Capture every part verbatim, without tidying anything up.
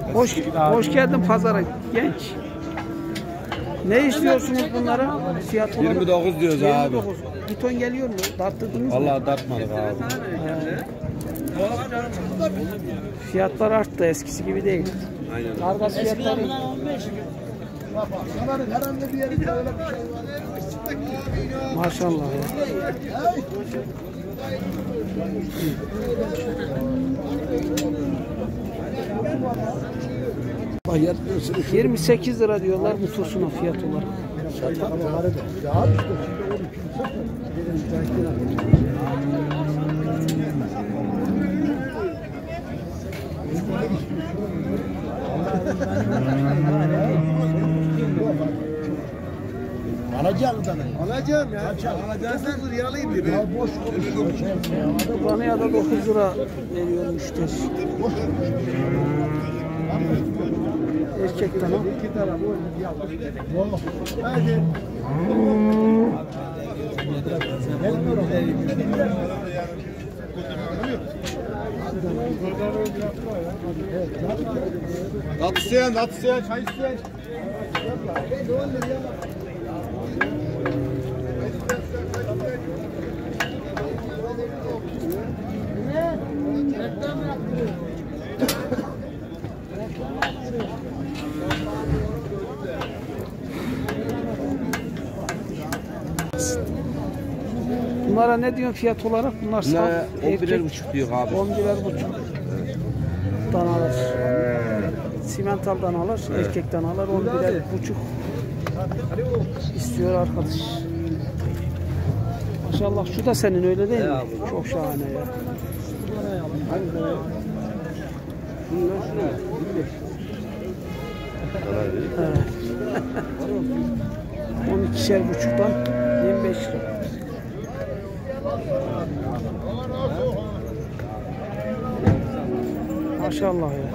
Hoş, hoş geldin pazara genç. Ne istiyorsunuz bunlara? Fiyat olarak? yirmi dokuz diyoruz yirmi abi. dokuz. Bir ton geliyor mu? Darttırdınız mı? Vallahi dartmadık abi. Ee, fiyatlar arttı, eskisi gibi değil. Aynen. Kargas fiyatları. Maşallah ya. yirmi sekiz lira diyorlar bu tosuna fiyat olarak. Alacağım sana. Alacağım ya. Alacağım sen alayım bir. Ya boş konuşuyor. Bana ya da dokuz lira veriyor müşteri. Erkekten o. İki taraf o. Hadi. At isteyen, at isteyen, çay isteyen. Bunlara ne diyorsun fiyat olarak? Bunlar saf on birer buçuk diyor abi. on birer buçuk. Danalar. Simental danalar, evet. Erkek danalar on birer buçuk istiyor arkadaş. Maşallah şu da senin öyle değil mi? Abi. Çok şahane ya. Evet. on ikişer buçuktan yirmi beş lira. Maşallah ya.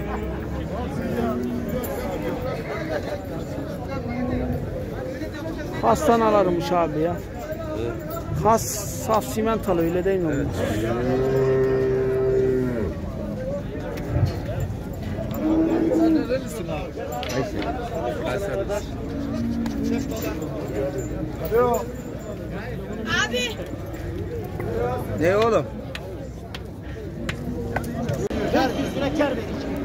Hastanalarmış abi ya. Has saf simentalı öyle değil mi? Evet. Sen nerelisin abi? Kayseri. Abi. Ne oğlum? Kar yüz lira kar vereceğim.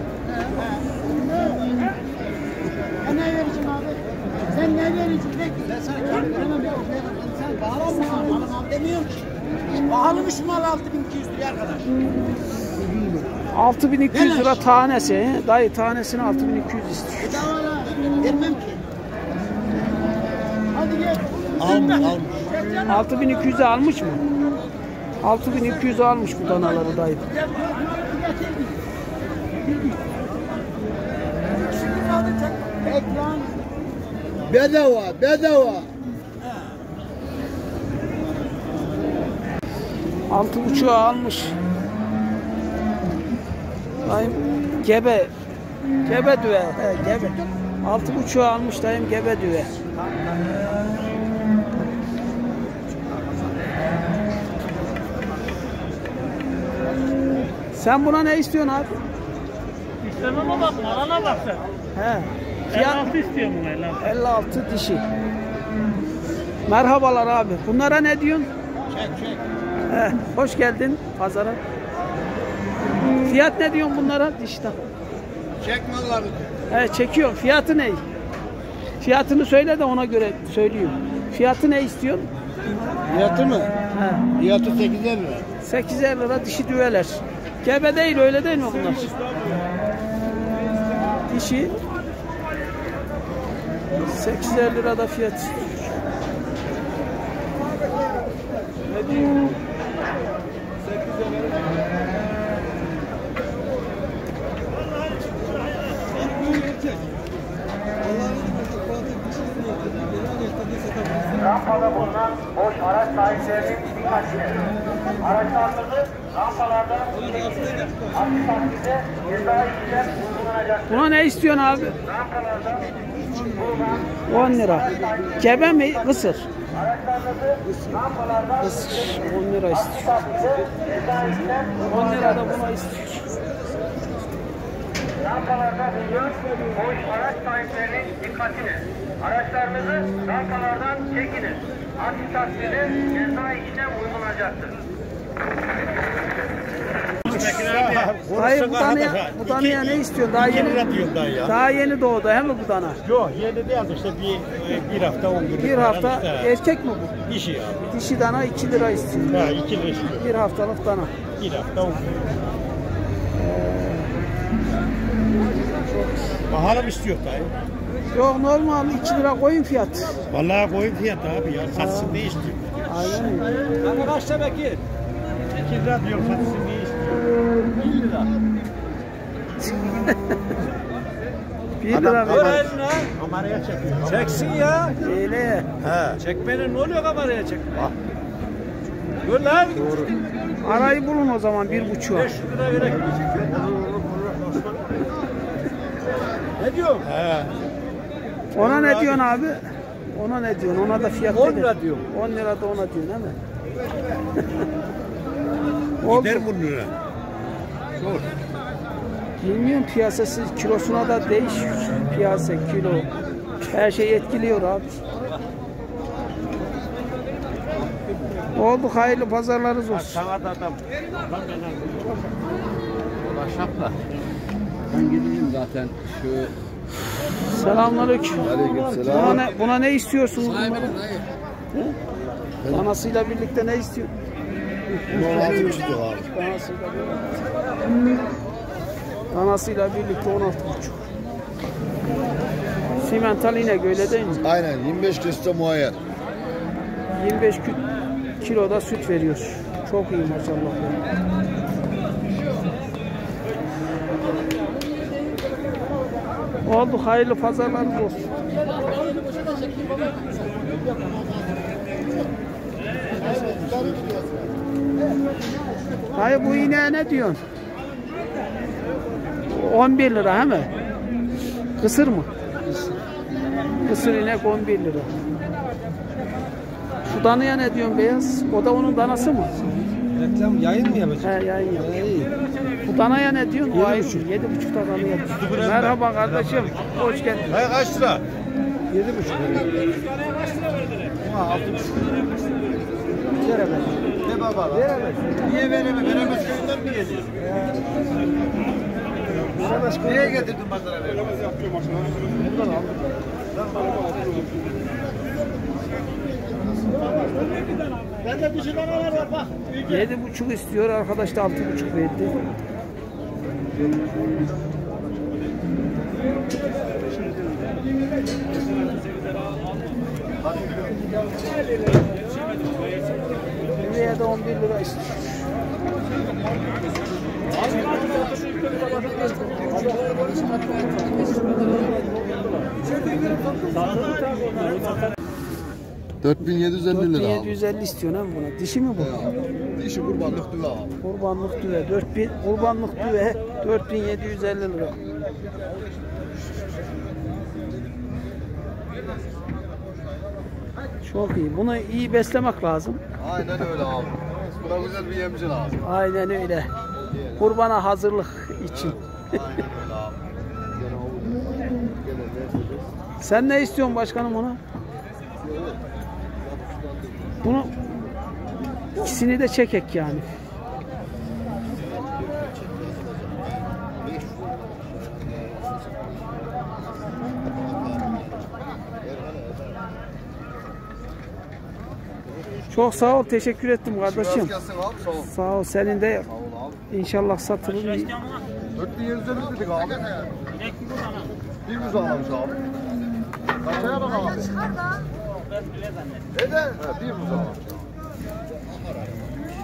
Ben ne vereceğim abi? Sen ne vereceksin? Ben sana kar veremem yok. Sen pahalı mı mal? Mal demiyorum ki. Pahalımış mal altı bin iki yüz lira arkadaş. altı bin iki yüz lira tanesi. Dayı tanesini altı bin iki yüz istiyor. Bedava la. Vermem ki. Hadi gel. Almış, almış. altı bin iki yüz'e almış mı? altı bin iki yüz'e almış bu danaları dayı. Ekran. Bedava, bedava. Altı buçuğa almış. Dayım gebe. Gebe düve. He, gebe. Altı buçuğa almış dayım gebe düve. Sen buna ne istiyorsun abi? İstememe bak, alana bak sen. He. elli altı istiyorum bunu, elli altı. elli altı dişi. Merhabalar abi. Bunlara ne diyorsun? Çek çek. He, hoş geldin pazara. Fiyat ne diyorsun bunlara dişten? Çek malları. He, çekiyorum. Fiyatı ne? Fiyatını söyle de ona göre söyleyeyim. Fiyatı ne istiyorsun? Fiyatı mı? He. Fiyatı sekizer lira. sekizer lira dişi düveler. Gebe değil öyle değil mi bunlar? Dişi sekizer lira da fiyat. Ne diyeyim? Rampada bulunan boş araç sahiplerinin dikkatine. Araçlarınızı rampalarda aksi takdirde ceza işlem uygulanacaktır. Buna ne istiyorsun abi? Rampalarda bulunan on lira. Gebe mi? Kısır. araçlarınızı rampalarda Kısır. on lira aksi istiyor. takdirde ceza işlem on lira da buna istiyor. rampalarda bulunan boş araç sahiplerinin dikkatini. Araçlarınızı rampalardan çekiniz. Aksi takdirde ceza işlem uygulanacaktır. Dayı bu danaya, bu danaya ne istiyorsun? Daha yeni, daha yeni doğdu he mi bu dana? Yok yeni değil işte bir, bir hafta on gün. Bir hafta işte. erkek mi bu? Dişi abi. Dişi dana iki lira istiyor. Ha iki lira istiyor. Bir haftalık dana. Bir hafta on gün. Bakalım istiyor dayı. Yok normal iki lira koyun fiyat. Vallahi koyun fiyatı abi ya. Satsın ne istiyor? Aynen öyle. Bana kaç lira ki? iki lira diyor satsın ne istiyor? bir lira. Bir lira mı? Kameraya çekiyor. Çeksin ya. Öyle. He. Çekmenin ne oluyor kameraya çek? Dur lan. Doğru. Arayı bulun o zaman bir buçuğa. beş yüz lira verek. Ne diyorsun? He. Ona ne diyorsun abi? Ona ne diyorsun? Ona da fiyat on verin. lira diyorum. on lira da ona diyorsun değil mi? Oldu. Gider bunun lira. Bilmiyorum piyasası kilosuna da değişiyor. Piyasa, kilo. Her şey etkiliyor abi. Oldu hayırlı pazarlarınız olsun. Sana da adam. Şapla. Ben gideyim zaten şu. Selamünaleyküm. Aleykümselam. Buna ne, buna ne istiyorsunuz? Danasıyla birlikte ne istiyor? altı istiyor abi. Danasıyla birlikte. Danasıyla birlikte on altı buçuk. Simental inek öyle değil mi? Aynen yirmi beş keste muayyer. yirmi beş kiloda süt veriyor. Çok iyi maşallah. Oldu hayırlı pazarlarınız olsun. Hayır bu ineğe ne diyorsun? on bir lira he mi? Kısır mı? Kısır inek on bir lira. Şu danaya ne diyorsun beyaz? O da onun danası mı? Reklam yayın mı yapacak? He yayın yap. Bu danaya ne diyorsun? O ayrı. Yedi buçuk danaya diyor. Merhaba kardeşim. Hoş geldin. Hayır kaç lira? Yedi buçuk lira. altı buçuk. Veremez. Ne baba? Veremez. Niye veremez? Veremez köyünden mi geliyor? Nereye getirdin pazara? Veremez yapıyor maçına. Bundan aldım. Bende dişi danalar var bak. Yedi buçuk istiyor. Arkadaş da altı buçuk verdi. Buraya da on bir lira istiyor. dört bin yedi yüz elli dört bin lira yedi abi. yüz elli istiyor lan buna. Dişi mi bu? Dişi kurbanlık düve abi. Kurbanlık düve dört bin, kurbanlık düve dört bin yedi yüz elli lira. Çok iyi. Bunu iyi beslemek lazım. Aynen öyle abi. Buna güzel bir yemci lazım. Aynen öyle. Kurbana hazırlık için. Aynen öyle abi. Sen ne istiyorsun başkanım ona? Bunu ikisini de çekek yani. Çok sağ ol, teşekkür ettim kardeşim. Gelsin abi sağ ol. Sağ ol, senin de Sağ ol abi. inşallah satılır. dört bin yedi yüz elli dedik abi. Bir yüz almış abi. Kaçaya bak abi. Neden? Evet, bir yüz almış.